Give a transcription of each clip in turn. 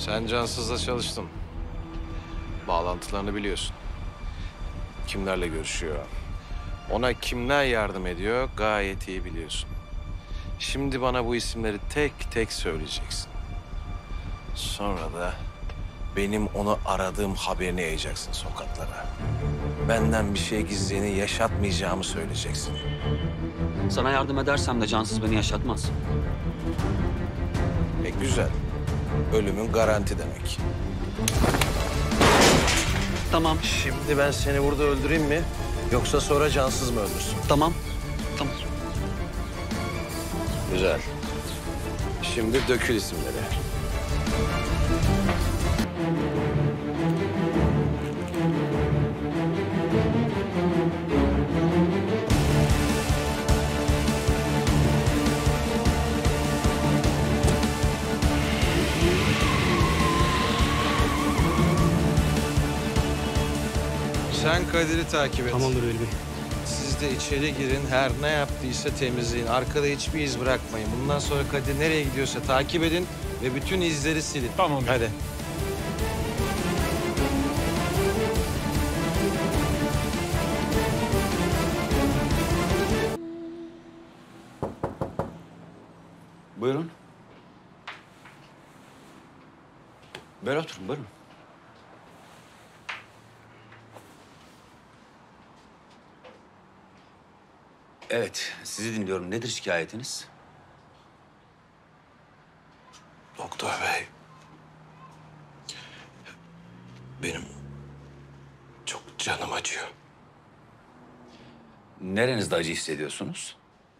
Sen Cansız'la çalıştın. Bağlantılarını biliyorsun. Kimlerle görüşüyor? Ona kimler yardım ediyor gayet iyi biliyorsun. Şimdi bana bu isimleri tek tek söyleyeceksin. Sonra da benim onu aradığım haberini yayacaksın sokaklara. Benden bir şey gizleyeni yaşatmayacağımı söyleyeceksin. Sana yardım edersem de Cansız beni yaşatmaz. Güzel. Ölümün garanti demek. Tamam, Şimdi ben seni burada öldüreyim mi? Yoksa sonra Cansız mı öldürsün? tamam, tamam. Güzel. Şimdi dökül isimleri. Sen Kadir'i takip et. Tamamdır Veli Bey. Siz de içeri girin. Her ne yaptıysa temizleyin. Arkada hiçbir iz bırakmayın. Bundan sonra Kadir nereye gidiyorsa takip edin ve bütün izleri silin. Tamam. Hadi. Buyurun. Böyle oturun, buyurun. Evet, sizi dinliyorum. Nedir şikayetiniz? Doktor bey. Benim çok canım acıyor. Nerenizde acı hissediyorsunuz?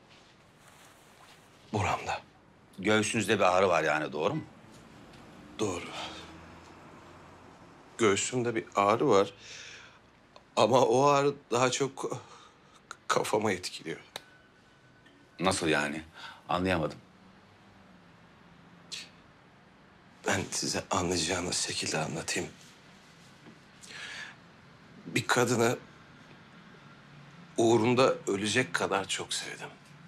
Buramda. Göğsünüzde bir ağrı var yani, doğru mu? Doğru. Göğsümde bir ağrı var. Ama o ağrı daha çok kafama etkiliyor. Nasıl yani? Anlayamadım. Ben size anlayacağınız şekilde anlatayım. Bir kadını uğrunda ölecek kadar çok sevdim.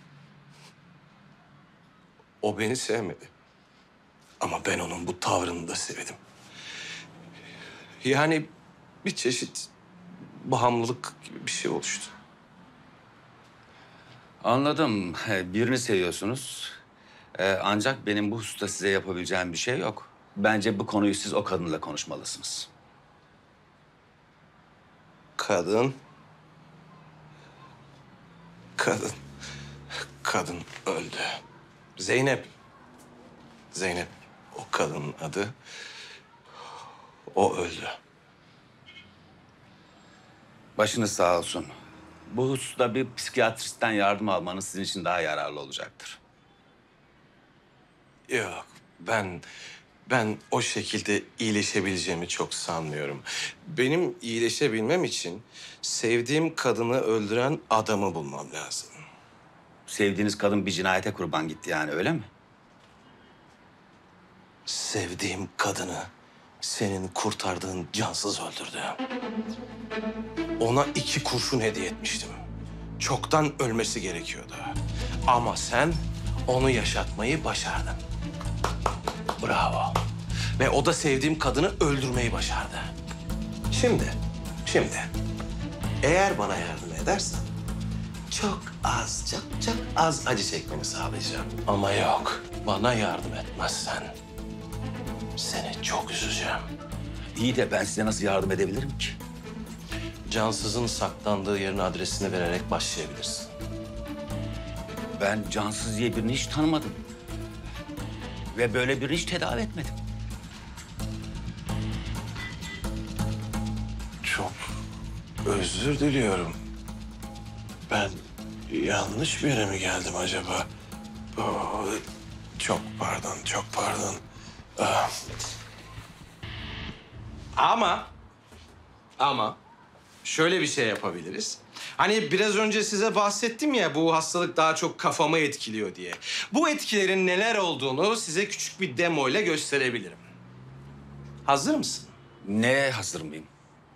O beni sevmedi. Ama ben onun bu tavrını da sevdim. Yani bir çeşit bağımlılık gibi bir şey oluştu. Anladım. Birini seviyorsunuz. Ancak benim bu hususta size yapabileceğim bir şey yok. Bence bu konuyu siz o kadınla konuşmalısınız. Kadın. Kadın. Kadın öldü. Zeynep. Zeynep. O kadının adı. O öldü. Başınız sağ olsun. Bu hususta bir psikiyatristten yardım almanız sizin için daha yararlı olacaktır. Yok, ben o şekilde iyileşebileceğimi çok sanmıyorum. Benim iyileşebilmem için sevdiğim kadını öldüren adamı bulmam lazım. Sevdiğiniz kadın bir cinayete kurban gitti yani, öyle mi? Sevdiğim kadını senin kurtardığın Cansız öldürdü. Ona 2 kurşun hediye etmiştim. Çoktan ölmesi gerekiyordu. Ama sen onu yaşatmayı başardın. Bravo. Ve o da sevdiğim kadını öldürmeyi başardı. Şimdi eğer bana yardım edersen çok az acı çekmeni sağlayacağım. Ama yok, bana yardım etmezsen seni çok üzeceğim. İyi de ben size nasıl yardım edebilirim ki? Cansız'ın saklandığı yerin adresini vererek başlayabilirsin. Ben Cansız diye birini hiç tanımadım. Ve böyle birini hiç tedavi etmedim. Çok özür diliyorum. Ben yanlış bir yere mi geldim acaba? Çok pardon, çok pardon. Ah. Ama şöyle bir şey yapabiliriz. Hani biraz önce size bahsettim ya bu hastalık daha çok kafamı etkiliyor diye. Bu etkilerin neler olduğunu size küçük bir demo ile gösterebilirim. Hazır mısın? Neye hazır mıyım?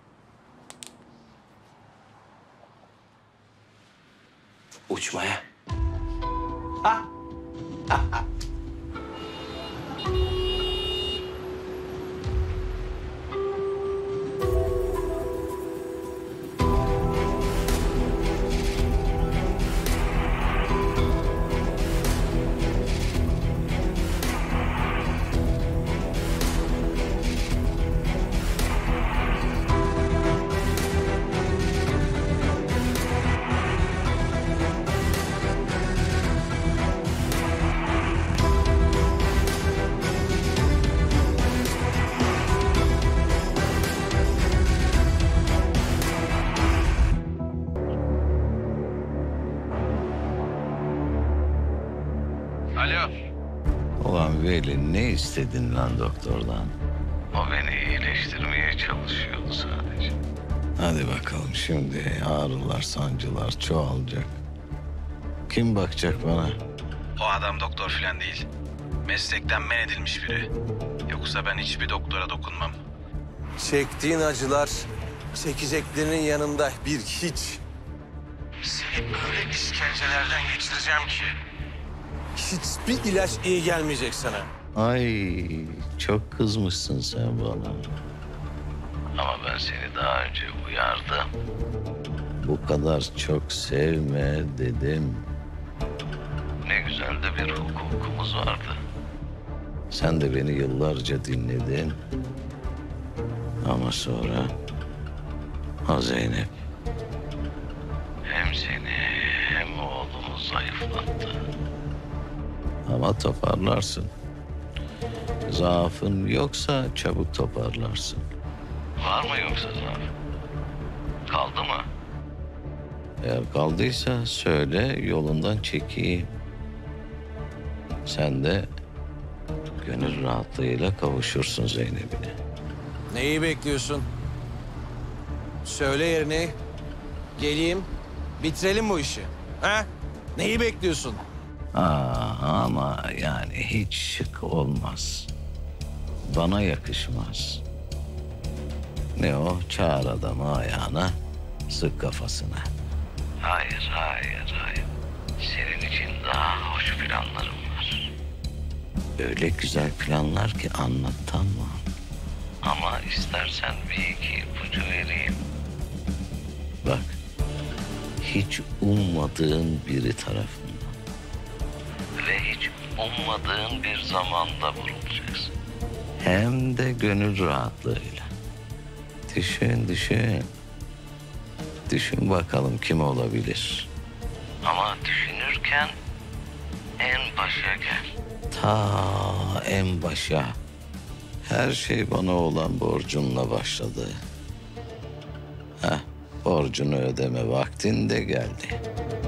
Uçmaya. Kocaeli ne istedin lan doktordan? O beni iyileştirmeye çalışıyordu sadece. Hadi bakalım şimdi ağrılar, sancılar çoğalacak. Kim bakacak bana? O adam doktor falan değil. Meslekten men edilmiş biri. Yoksa ben hiçbir doktora dokunmam. Çektiğin acılar çekeceklerinin yanında bir hiç. Seni öyle işkencelerden geçireceğim ki. Hiçbir ilaç iyi gelmeyecek sana. Ay çok kızmışsın sen bana. Ama ben seni daha önce uyardım. Bu kadar çok sevme dedim. Ne güzel de bir hukukumuz vardı. Sen de beni yıllarca dinledin. Ama sonra o Zeynep. Hem seni hem oğlumu zayıflattı. Ama toparlarsın. Zaafın yoksa çabuk toparlarsın. Var mı yoksa zaaf? Kaldı mı? Eğer kaldıysa söyle yolundan çekeyim. Sen de gönül rahatlığıyla kavuşursun Zeynep'ine. Neyi bekliyorsun? Söyle yerini. Geleyim. Bitirelim bu işi. Ha? Neyi bekliyorsun? Ama yani hiç şık olmaz. Bana yakışmaz. Ne o? Çağır adamı ayağına, sık kafasına. Hayır. Senin için daha hoş planlarım var. Öyle güzel planlar ki anlatamam. Ama istersen bir iki ipucu vereyim. Bak, hiç ummadığın biri tarafından. Ve hiç ummadığın bir zamanda vurulacaksın. Hem de gönül rahatlığıyla. Düşün. Düşün bakalım kim olabilir. Ama düşünürken en başa gel. Ta en başa. Her şey bana olan borcunla başladı. Borcunu ödeme vaktin de geldi.